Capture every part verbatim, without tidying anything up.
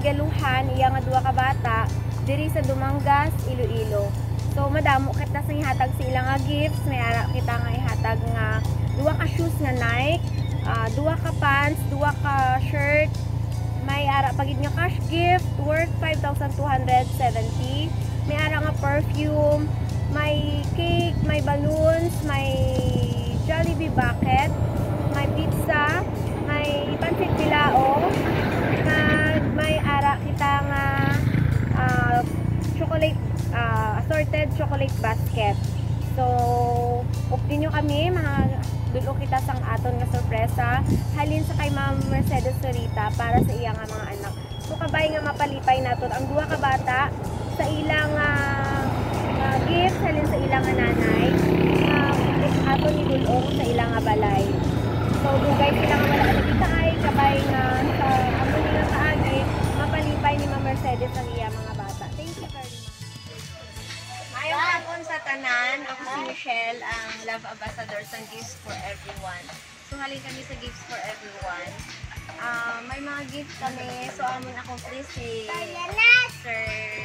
regaluhan iya nga duha ka bata diri sa Dumangas, Iloilo. So madamo kita sa ihatag sa ilang nga gifts, may ara kita nga ihatag nga duha ka shoes nga Nike, uh, duha ka pants, duha ka shirt, may ara pagid nga cash gift worth five thousand two hundred seventy, may ara nga perfume, may cake, may balloons, may Jollibee bucket, may pizza, may pansit bilao, kag may ara kita nga uh, chocolate, uh, assorted chocolate basket. So, update nyo kami, mga dulo kita sang aton nga sorpresa halin sa kay Ma'am Mercedes Sorita para sa iya nga mga anak. So, kabay nga mapalipay naton ang duha ka bata sa ilang uh, uh, gift halin sa ilang nga nanay uh, aton ni dulong sa ilang nga balay. So, dugay sila nga wala ka ay kabay nga sa amon nila kaagi mapalipay ni Ma'am Mercedes ang iya mga bata. Thank you very much. Mayong hapon sa tanan, ako si Michelle, ang Love Ambassador sa Gifts for Everyone. So, halin kami sa Gifts for Everyone. Uh, may mga gift kami, so amon akong please si Sir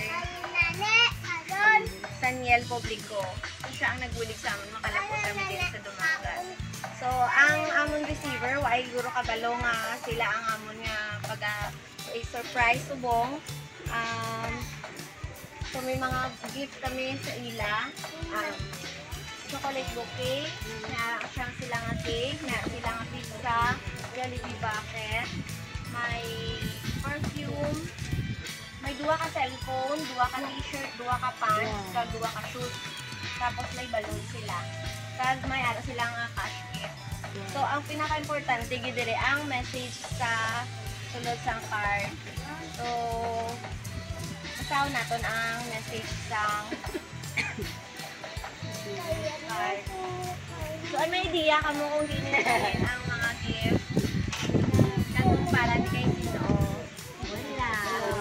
Saniel Publico. Siya ang nagbulig sa amin, makalapot kami din sa Dumangas. So, ang amon receiver, ay guro kabalo nga sila ang amon nga pag uh, surprise subong. Um, so, may mga gift kami sa ila. Um, chocolate bouquet, na siyang sila nga cake, na sila nga pizza, Jollibee bucket, may perfume, may duwa ka cellphone, duwa ka t-shirt, duwa ka pants, kag duwa ka shoes. Tapos may balloon sila. Kag may ara sila nga cash gift. So, ang pinaka-importante gid dire ang message sa sulod sang card. So, basaw naton ang message sang card. So, ano idea ka mo kung di nila ang mga gift? Kanong para ni kay sino? Wala.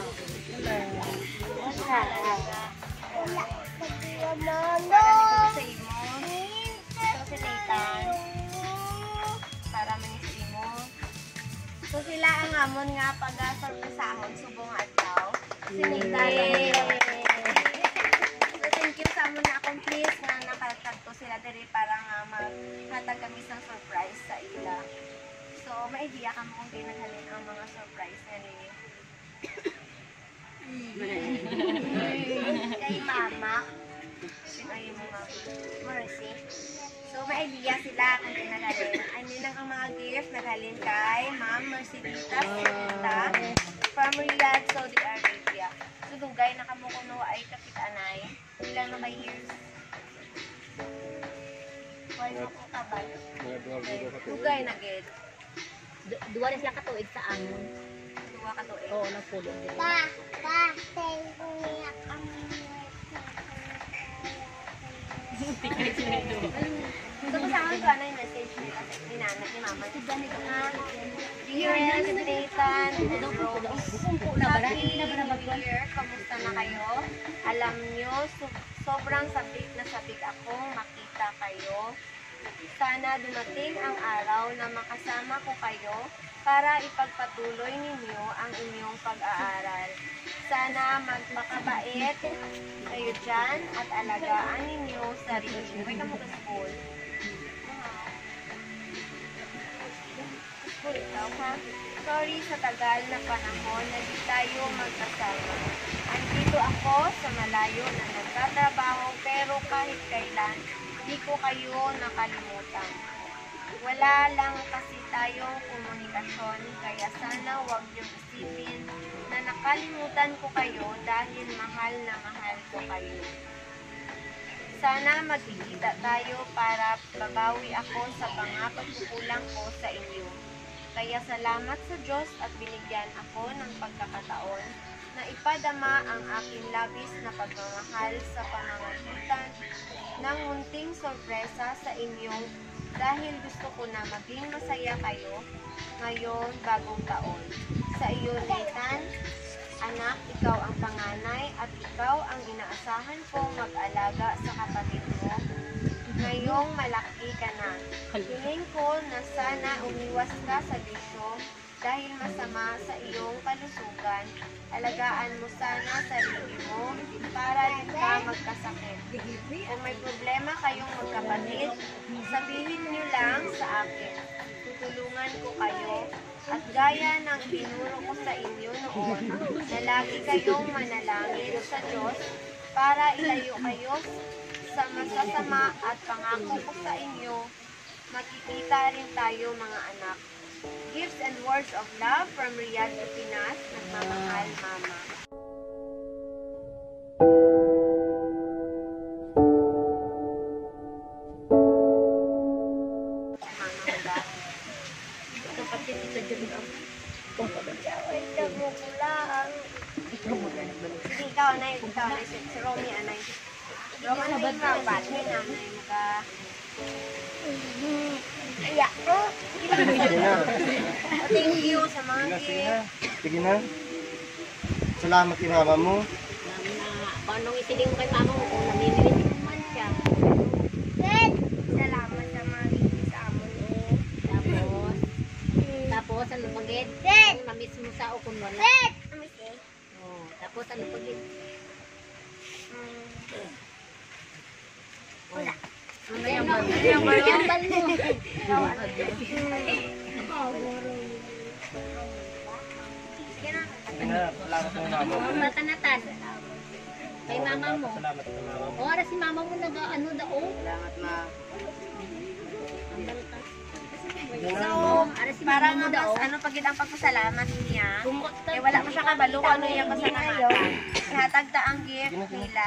Wala. Para ni sa imo. So, si Nathan. Para manis imo. So, sila ang amon nga pag-sorpresahon subong adlaw. Si Nathan. So, thank you sa amon na akong please nga nakatagto sila diri para nga maghatag kami sa surprise sa ila. So, ma-idea ka mo kung di naghalin ang mga surprise na ni kay Mama. Ay, mga Mercy. So, ma-idea sila kung di naghalin. Ano lang ang mga gift naghalin kay Ma'am Mercedita Sorita from Riyadh, Saudi Arabia. So, dugay na kamo kuno ay kapitanay. Ilang na kay years? Why mo ko kabal? Dugay na gid. Duwa na sila katuig sa amon. Duwa ka tuig. Oo, nagpulong din. Pa, pa, thank you ang So, kasama ko ano yung message nila ni Nana, ni Mama. Si Johnny ka nga. Dear Nathan, and Rose. Happy New Year. Kamusta na kayo? Alam nyo, so, sobrang sabik na sabik akong makita kayo. Sana dumating ang araw na makasama ko kayo para ipagpatuloy ninyo ang inyong pag-aaral. Sana magmakabait kayo dyan at alagaan ninyo sarili. May kamo ka school? School ikaw ha? Sorry sa tagal na panahon na di tayo magkasama. Andito ako sa malayo na nagtatrabaho pero kahit kailan di ko kayo nakalimutan. Wala lang kasi tayong komunikasyon, kaya sana huwag niyong isipin na nakalimutan ko kayo dahil mahal na mahal ko kayo. Sana magkikita tayo para babawi ako sa mga pagkukulang ko sa inyo. Kaya salamat sa Diyos at binigyan ako ng pagkakataon na ipadama ang aking labis na pagmamahal sa pamamagitan ng munting sorpresa sa inyong dahil gusto ko na maging masaya kayo ngayon bagong taon. Sa iyo, Nathan, anak, ikaw ang panganay at ikaw ang inaasahan kong mag-alaga sa kapatid mo. Ngayong malaki ka na. Hiling ko na sana umiwas ka sa bisyo dahil masama sa iyong kalusugan. Alagaan mo sana sarili mo para di ka magkasakit. Kung may problema kayong magkapatid, sabihin niyo lang sa akin. Tutulungan ko kayo at gaya ng tinuro ko sa inyo noon na lagi kayong manalangin sa Diyos para ilayo kayo sa masasama at pangako ko sa inyo, makikita rin tayo mga anak. Gifts and words of love from Riyadh to Pinas. Nagmamahal, Mama. Ito pati sa dyan ako. Wait, mo lang. Sige, ikaw, Anay. Ikaw, Anay. Si Romy, Anay. Romy, Anay, ikaw. Ba't mo na, Anay? Maka... Iya. Sige na. Thank you sa mga Sige na, sige na. gift. Sige na. Salamat kay mama mo. Alam na, kung anong itiling mo kay mama mo, kung namimilis mo man siya. Salamat sa mga gift sa amon. Tapos, tapos ano pagid? Ang namiss mo sa o kung wala. Oh, tapos ano pagid? Wala. Ano yung bal? Ano yung bal? Yung bal mo. Sige na. Sige na, salamat kay mama mo. Matanatan. Kay mama mo. Salamat kay mama mo. O, ara si mama mo nag-ano daw. Salamat na. So, Ara si para mama mo nga daw. mas ano pagid ang pagpasalamat niya. Kumot Eh wala mo siya kabalo kung ano yung pasalamatan. Ihatag ta ang gift nila.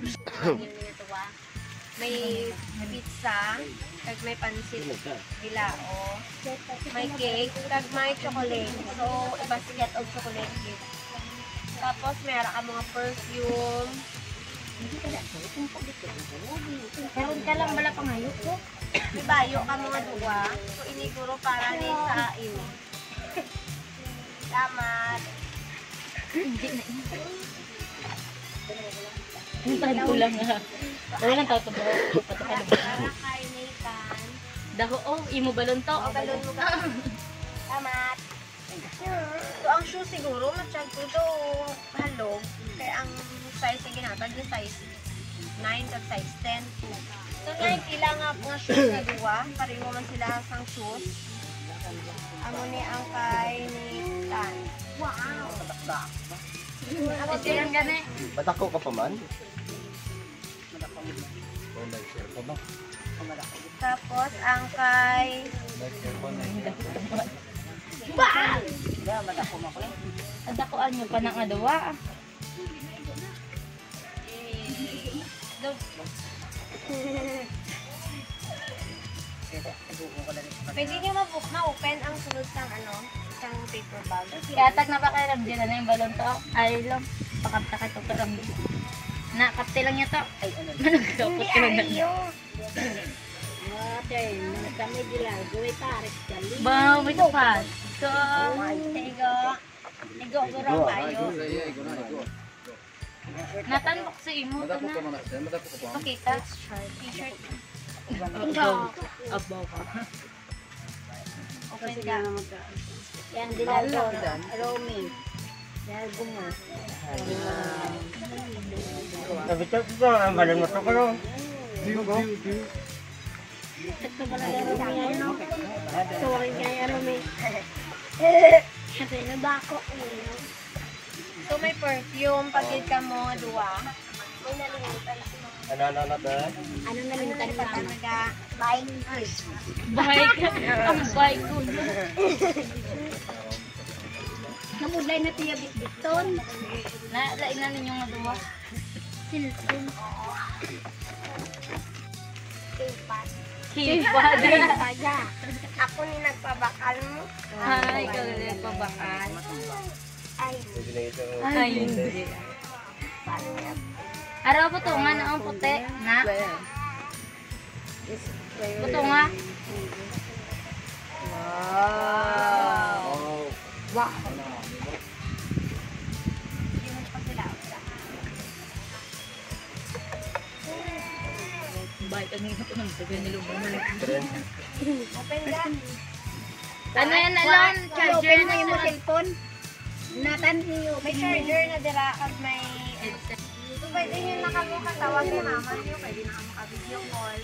May pizza, kag may pansit, bilao, may cake, kag may chocolate. So, basket of chocolate cake. Tapos, meron ka mga perfume. Meron ka lang bala pangayo ko. May bayo ka mga duwa. So, iniguro para ni sa iyo. Salamat. Hintayin ko lang ha. Wala lang tao to bro. Para kay Nathan. Daho, oh, imo balon to. O, balon mo ka. Salamat. So, ang shoe siguro, matsyag ko do halog. Kaya ang size na ginatag yung size nine at size ten. So, ngayon, kailangan nga shoes na duwa. Pareho man sila sang shoes. Amo ni ang kay Nathan. Wow! Ako din gani. Ba't ako ka pa man? Oh, nag-share ka ba? Tapos, ang kay... Nag-share ba na? Wow! Adakoan nyo pa ng adawa. Pwede nyo mabook ma-open ang sunod sang ano, sang paper bag. Kaya tag na ba kayo ramdyan na yung balon to? Ay lang. Pakapta ka ito ramdyan. Na, kapte lang niya to. Ay, ano? Hindi ayo. Okay, kami dila. Gawin tarik kali. Ba, may tapas. So, Igo. Igo, guro kayo. natanok sa imo to na. Okay, that's shirt. T-shirt. Abaw. Abaw ka. Open ka. Yan, dinalo. Romy. Dahil mo. Sabi ko, ang galing mo ito ko. Diyo ko. Ito pala yung Romy. Sorry kaya Romy. Kasi nabako. So, may perfume. Pagid ka mo, duwa. May nalimutan si mga Ano, ano, ano, ano? Ano nalimutan mo? talaga. Bye. Bike. Ang bike ko. Namulay na tiya bitbiton. Na, lain na ninyong naduwa. Silpin. Kipat. Kipad. Kaya, ako ni nagpabakal mo. Ay, ikaw ulit pabakal. Ay, Hindi na ito. Ay, hindi. paano yan? Araw po to nga na ang puti. Na? Puto nga. Wow. Oh. Wow. Hindi mo pa sila. Bike, ang hirap ko nang sabihin nila mo. Open ka. Ano yan alon? Charger na yung sa cellphone. Natan May charger na dira kag may headset. So pwede nyo na kamo katawag ni mama nyo, pwede na kamo ka-video call.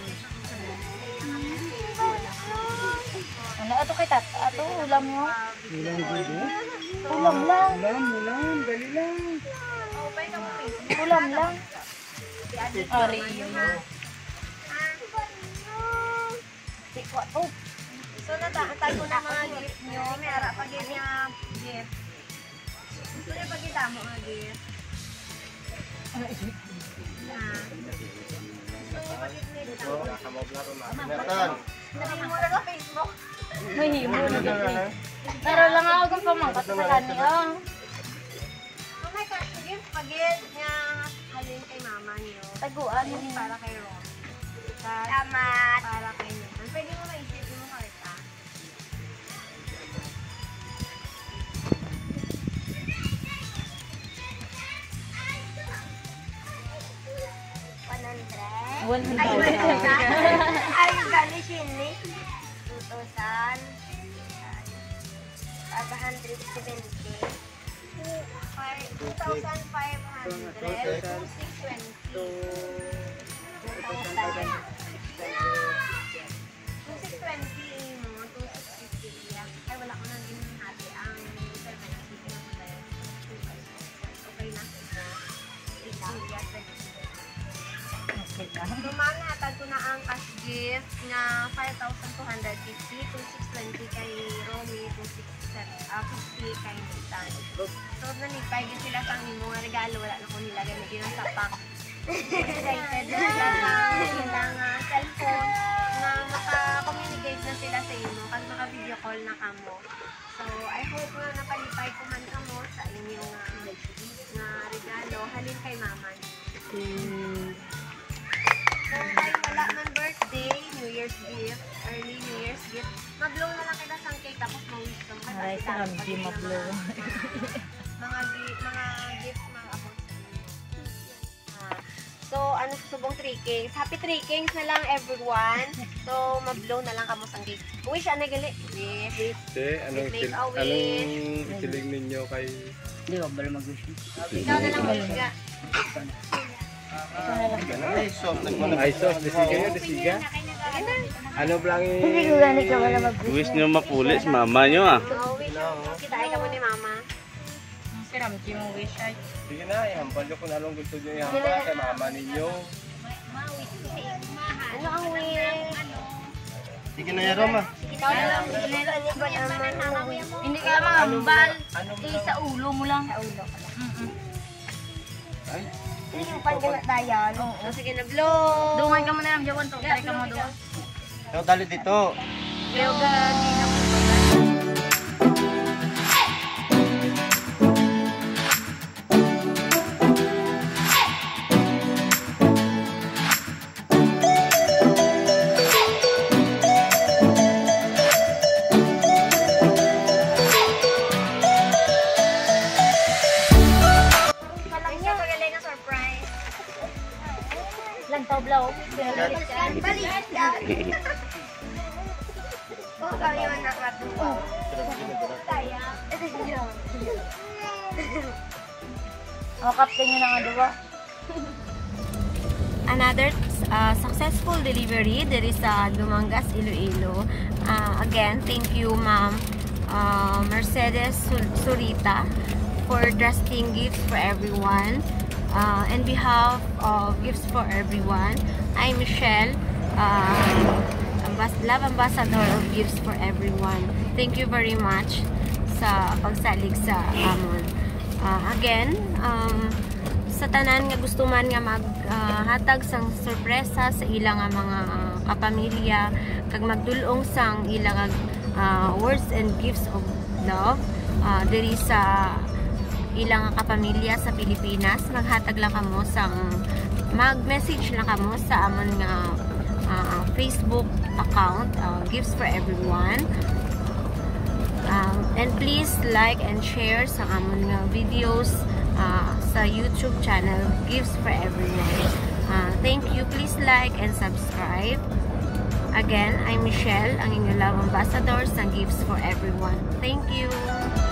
Ano ato kay tat? Ato ulam mo? Ulam dito. Ulam lang. Ulam, ulam, dali lang. Oh, pwede ka mo Facebook. Ulam lang. Ari. Sikwa to. So natatay ko na mga gift nyo. May ara pag niya gift. Gusto nyo pagkita mo mga gift. Na. So pag-gift nito. Natan. Sabihin mo na sa Facebook. May himo na dito. Pero lang ako kung pamangkat sa kanya. So may cash gift pag-gift niya halin kay mama nyo. Taguan. Hindi para kay Ron. Salamat. Para kay Nathan. Pwede mo maisip mo karta. One Ay, thousand. Ay, gali sini. two thousand. five hundred seventy. two thousand five hundred. two six twenty. two thousand. two six twenty mo. two six fifty. Ay, wala ko nang ginahati ang service. Okay na. So, ma'am, natag ko na ang cash gift na five thousand two hundred fifty, two six twenty kay Romy, two six fifty kay Nathan. So, nanipay sila sa mga nga regalo, wala na ko nila gamitin ang sapak. Excited na sila sa ilang uh, cellphone na maka-communicate na sila sa imo kasi maka-video call na kamo. So, I hope na napalipay ko man kamo sa inyong uh, na regalo halin kay mama niyo. So, kay wala man birthday, New Year's gift, early New Year's gift, mag-blow na lang kita sang cake tapos ma-wish ka. Aray, sa ramji mag-blow. Mga gift, mga gifts, mga abot sa inyo. Ah, so, ano susubong three kings? Happy three kings na lang everyone. So, ma-blow na lang kamo sang cake. Wish, ano gali? Wish. Te, anong, Make kil- a wish. anong ikilig ninyo kay... Hindi ba bala mag-wish? Ikaw na lang wish ka. Ay, soft. Nagmana. Ay, sos, desiga nyo, desiga. Ano blang Hindi ko gani ka wala mag-wish. Wish nyo mapulis, mama nyo ah. So, wish. Kita ay ka mo ni mama. Si Ramji mo wish ay. Sige na, ihampal nyo kung anong gusto nyo ihampal kay mama ninyo. Ano ang wish? Sige na yan, Roma. Ikaw na lang wish. Ano ba naman? Hindi ka mangambal. Eh, sa ulo mo lang. Sa ulo. Ay, Yung pagkalat Oo. So, sige na, blow. Dungan ka mo na lang, Jawan to. Try ka mo doon. ikaw dali dito. Pero gani na ko. Isa pa galing na surprise. Lantaw blaw. Balik yan. Oh, kami man nakatuwa. Kaya. O, captain nyo na nga diba? Another uh, successful delivery there is sa Dumangas, Iloilo. Uh, again, thank you Ma'am uh, Mercedes Surita for trusting gifts for everyone. Uh, on behalf of Gifts for Everyone, I'm Michelle, uh, Ambas Love Ambassador of Gifts for Everyone. Thank you very much sa pagsalig sa amon. Uh, again, um, sa tanan nga gusto man nga maghatag uh, sang sorpresa sa ilang nga mga uh, kapamilya kag magdulong sang ilang uh, words and gifts of love uh, diri sa ilang nga kapamilya sa Pilipinas, maghatag lang kamo sang mag-message lang kamo sa amon nga uh, Facebook account, uh, Gifts for Everyone. Um, and please like and share sa amon nga videos uh, sa YouTube channel Gifts for Everyone. Uh, thank you. Please like and subscribe. Again, I'm Michelle, ang inyong love ambassador sa Gifts for Everyone. Thank you!